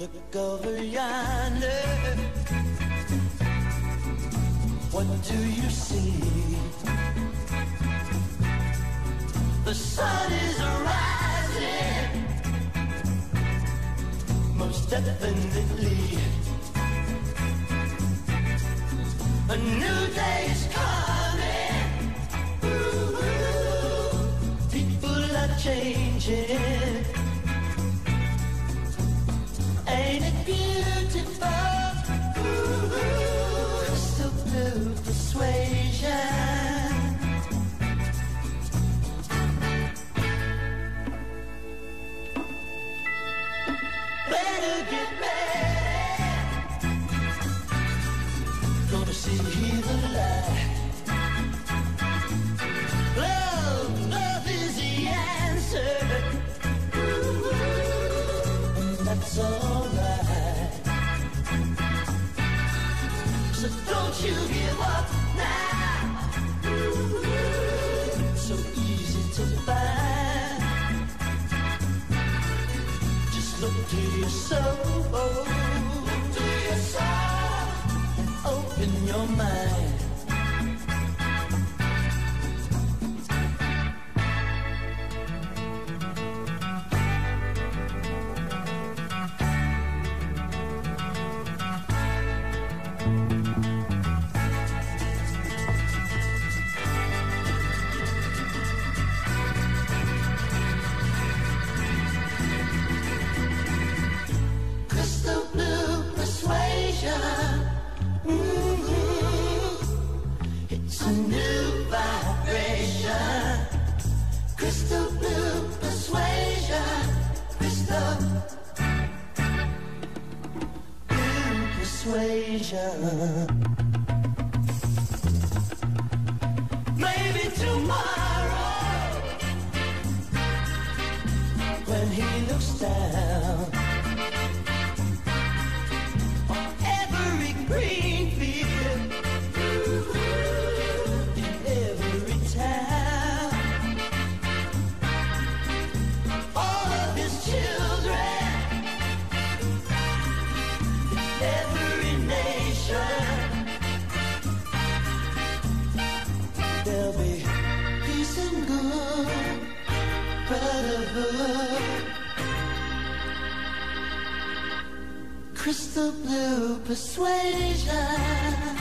Look over yonder. What do you see? The sun is rising, most definitely. A new day is coming. Ooh, people are changing. Ain't it beautiful? Ooh, crystal blue persuasion. Better get ready. Gonna see the light. Love is the answer. Ooh, and that's alright. So don't you give up now. Ooh, so easy to find. Just look to your soul. Look to your soul and open your mind. Crystal blue persuasion. It's a new vibration. Crystal blue persuasion. Crystal blue persuasion. Maybe tomorrow, when he looks down on every green field, in every town, all of his children, every nation, there'll be peace and good brotherhood. Crystal blue persuasion.